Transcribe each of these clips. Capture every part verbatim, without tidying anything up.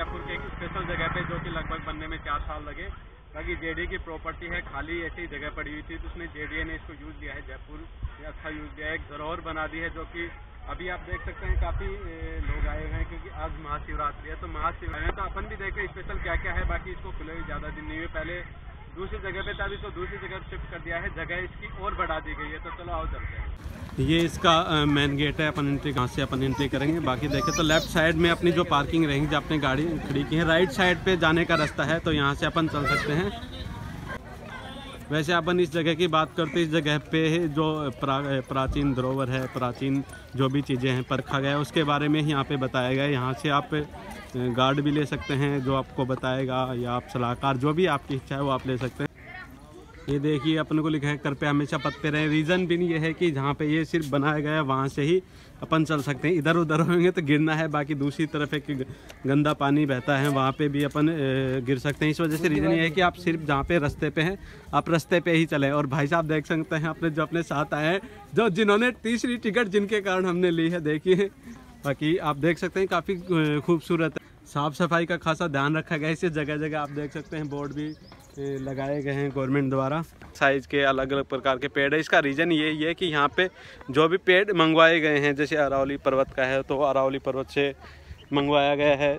जयपुर के एक स्पेशल जगह पे, जो कि लगभग बनने में चार साल लगे। बाकी जेडी की प्रॉपर्टी है, खाली ऐसी जगह पड़ी हुई थी, तो उसने जेडीए ने इसको यूज़ लिया है, जयपुर अच्छा यूज़ लिया है, एक धरोहर बना दी है। जो कि अभी आप देख सकते हैं काफ़ी लोग आए हुए हैं, क्योंकि आज महाशिवरात्रि है। तो महाशिवरात्रि है तो अपन भी देखें स्पेशल क्या क्या है। बाकी इसको खुले हुए ज़्यादा दिन नहीं हुए, पहले दूसरी जगह पे था, अभी तो दूसरी जगह शिफ्ट कर दिया है, जगह इसकी और बढ़ा दी गई है। तो चलो आओ चलते हैं। ये इसका मेन गेट है, अपन एंट्री कहाँ से अपन एंट्री करेंगे। बाकी देखें तो लेफ्ट साइड में अपनी जो पार्किंग रहेंगी, जो अपनी गाड़ी खड़ी की है, राइट साइड पे जाने का रास्ता है, तो यहाँ से अपन चल सकते हैं। वैसे अपन इस जगह की बात करते हैं, इस जगह पे जो प्रा, प्राचीन धरोहर है, प्राचीन जो भी चीज़ें हैं परखा गया है, उसके बारे में यहाँ पे बताया गया है। यहाँ से आप गार्ड भी ले सकते हैं जो आपको बताएगा, या आप सलाहकार, जो भी आपकी इच्छा है वो आप ले सकते हैं। ये देखिए अपन को लिखा है कृपया हमेशा पत्ते रहे। रीज़न भी ये है कि जहाँ पे ये सिर्फ बनाया गया है वहाँ से ही अपन चल सकते हैं, इधर उधर होंगे तो गिरना है। बाकी दूसरी तरफ एक गंदा पानी बहता है, वहाँ पे भी अपन गिर सकते हैं। इस वजह से रीज़न ये है कि आप सिर्फ जहाँ पे रास्ते पे हैं आप रास्ते पे ही चले। और भाई साहब देख सकते हैं अपने जो अपने साथ आए हैं, जो जिन्होंने तीसरी टिकट जिनके कारण हमने ली है, देखिए। बाकी आप देख सकते हैं काफ़ी खूबसूरत है, साफ़ सफाई का खासा ध्यान रखा गया है। इसे जगह जगह आप देख सकते हैं बोर्ड भी लगाए गए हैं गवर्नमेंट द्वारा। साइज़ के अलग अलग प्रकार के पेड़ है। इसका रीज़न यही है कि यहाँ पे जो भी पेड़ मंगवाए गए हैं, जैसे अरावली पर्वत का है तो अरावली पर्वत से मंगवाया गया है।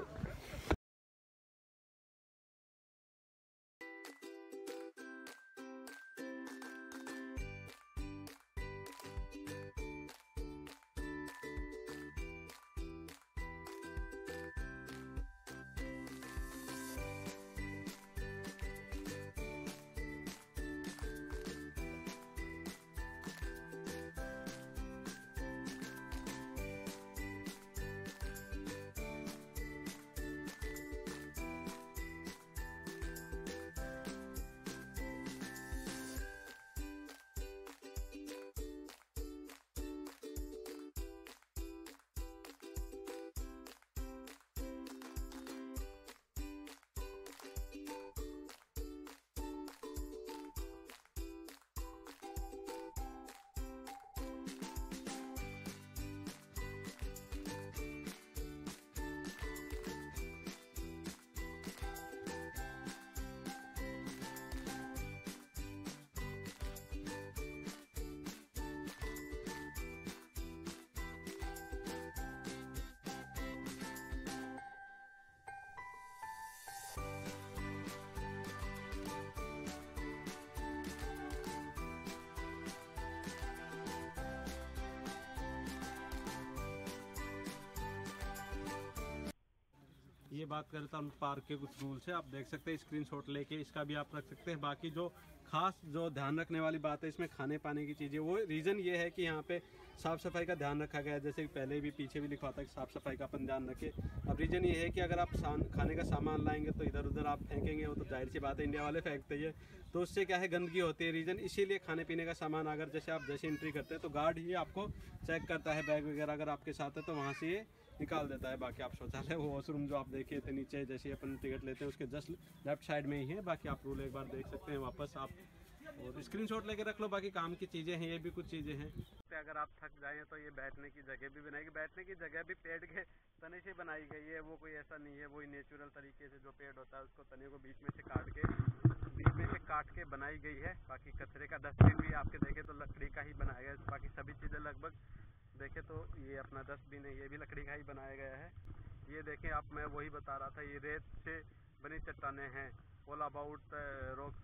ये बात करें तो हम पार्क के कुछ रूल्स है, आप देख सकते हैं स्क्रीनशॉट लेके इसका भी आप रख सकते हैं। बाकी जो खास जो ध्यान रखने वाली बात है इसमें खाने पाने की चीज़ें, वो रीज़न ये है कि यहाँ पे साफ़ सफाई का ध्यान रखा गया है। जैसे पहले भी पीछे भी लिखा था कि साफ़ सफाई का अपन ध्यान रखें। अब रीज़न ये है कि अगर आप खाने का सामान लाएंगे तो इधर उधर आप फेंकेंगे, वो तो जाहिर सी बात है इंडिया वाले फेंकते ही है, तो उससे क्या है गंदगी होती है। रीज़न इसीलिए खाने पीने का सामान अगर जैसे आप जैसे एंट्री करते हैं तो गार्ड ही आपको चेक करता है, बैग वगैरह अगर आपके साथ है तो वहाँ से ये निकाल देता है। बाकी आप शौचालय वो वॉशरूम जो आप देखे थे नीचे जैसे अपन टिकट लेते हैं उसके जस्ट लेफ्ट साइड में ही है। बाकी आप रूल एक बार देख सकते हैं वापस आप, और स्क्रीनशॉट लेके रख लो। बाकी काम की चीज़ें हैं, ये भी कुछ चीज़ें हैं। अगर आप थक जाएं तो ये बैठने की जगह भी बनाई गई, बैठने की जगह भी पेड़ के तने से बनाई गई है। वो कोई ऐसा नहीं है, वही नेचुरल तरीके से जो पेड़ होता है उसको तने को बीच में से काट के बीच में से काट के बनाई गई है। बाकी कचरे का डस्टबिन भी आपके देखे तो लकड़ी का ही बनाया गया है। बाकी सभी चीज़ें लगभग देखे तो ये अपना डस्टबिन है, ये भी लकड़ी का ही बनाया गया है। ये देखें आप, मैं वही बता रहा था, ये रेत से बनी चट्टानें हैं। All about rock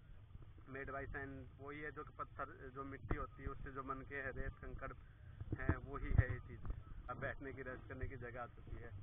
made by sand, वही है जो पत्थर जो मिट्टी होती है उससे जो बन के है, रेत कंकड़ हैं, वही है ये चीज़। अब बैठने की रेस्ट करने की जगह आ चुकी है।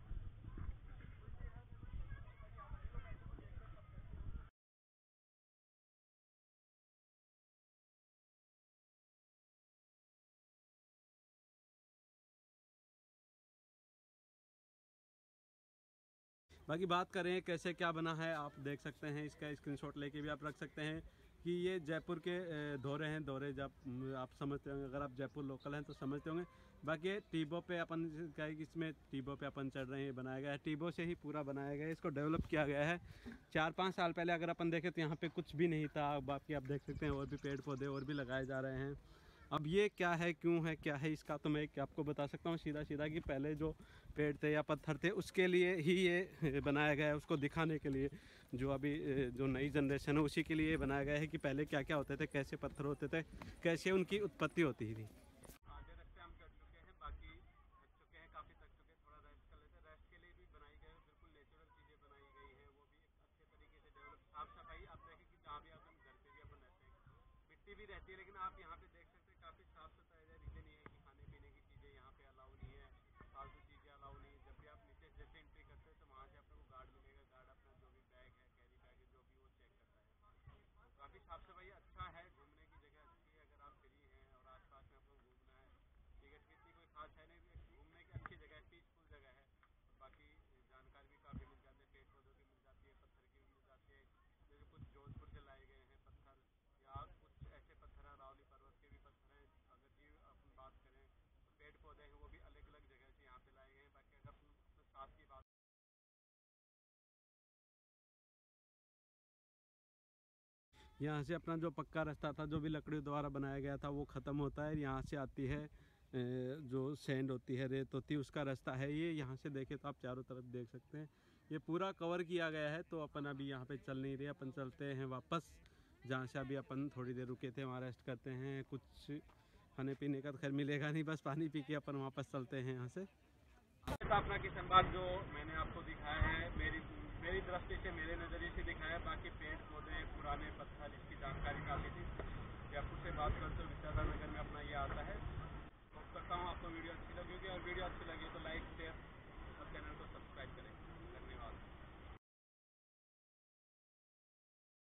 बाकी बात करें कैसे क्या बना है, आप देख सकते हैं, इसका स्क्रीनशॉट लेके भी आप रख सकते हैं कि ये जयपुर के दौरे हैं। दौरे जब आप समझते होंगे, अगर आप जयपुर लोकल हैं तो समझते होंगे। बाकी टीबो पे अपन क्या है कि इसमें टीबो पे अपन चढ़ रहे हैं, बनाया गया है, टीबो से ही पूरा बनाया गया है, इसको डेवलप किया गया है। चार पाँच साल पहले अगर अपन देखें तो यहाँ पे कुछ भी नहीं था। बाकी आप देख सकते हैं और भी पेड़ पौधे और भी लगाए जा रहे हैं। अब ये क्या है, क्यों है, क्या है इसका, तो मैं आपको बता सकता हूँ सीधा सीधा कि पहले जो पेड़ थे या पत्थर थे, उसके लिए ही ये बनाया गया है, उसको दिखाने के लिए। जो अभी जो नई जनरेशन है उसी के लिए बनाया गया है कि पहले क्या क्या होते थे, कैसे पत्थर होते थे, कैसे उनकी उत्पत्ति होती थी। आधे रास्ते हम चढ़ चुके हैं, बाकी थक चुके हैं, काफ़ी थक चुके हैं, थोड़ा रेस्ट कर लेते हैं। रेस्ट के लिए भी बनाई गई है, बिल्कुल नेचुरल चीज़ें बनाई गई हैं, वो भी एक अच्छे तरीके से डेवलप। साफ सफाई आप देखें कि जहाँ भी आप हम घर पे भी अपन रहते हैं मिट्टी भी रहती है, लेकिन आप यहाँ पे देख सकते हैं काफ़ी साफ सफाई है। रीजन ये है कि खाने पीने की चीज़ें यहाँ पे अलाउ नहीं है, फालतू चीज़ें अलाउ नहीं है। जब भी आप नीचे जैसे एंट्री करते हैं तो वहाँ से आपको गार्ड मिलेगा, गार्ड अपना जो भी बैग है, कैरी बैग है, जो भी वो चेक करता है। तो काफ़ी साफ सफाई अच्छा है, घूमने की जगह अच्छी है। अगर आप फ्री हैं और आसपास में आपको घूमना है, टिकट की इतनी कोई खास है नहीं, घूमने की अच्छी जगह है, पीसफुल जगह है। और बाकी जानकारी भी काफ़ी मिल जाती है, पेड़ पौधों की मिल जाती है, पत्थर की भी मिल जाती है। जैसे कुछ जोधपुर से लाए गए हैं पत्थर, या कुछ ऐसे पत्थर हैं अरावली पर्वत के भी पत्थर हैं। अगर जी अपन बात करें तो पेड़ पौधे हैं वो भी अलग अलग जगह से यहाँ पे लाए गए हैं। बाकी अगर अपन साथ की बात, यहाँ से अपना जो पक्का रास्ता था, जो भी लकड़ी द्वारा बनाया गया था, वो ख़त्म होता है। यहाँ से आती है जो सैंड होती है, रेत होती है, उसका रास्ता है ये। यहाँ से देखें तो आप चारों तरफ देख सकते हैं, ये पूरा कवर किया गया है। तो अपन अभी यहाँ पे चल नहीं रहे, अपन चलते हैं वापस जहाँ से अभी अपन थोड़ी देर रुके थे, वहाँ रेस्ट करते हैं। कुछ खाने पीने का तो खैर मिलेगा नहीं, बस पानी पी के अपन वापस चलते हैं यहाँ से। अपना किशन बाग जो मैंने आपको दिखाया है, मेरी मेरी दृष्टि से, मेरे नज़रिए से दिखाया है। बाकी पेड़ पौधे, पुराने पत्थर, इसकी जानकारी काफ़ी थी। जयपुर से बात करते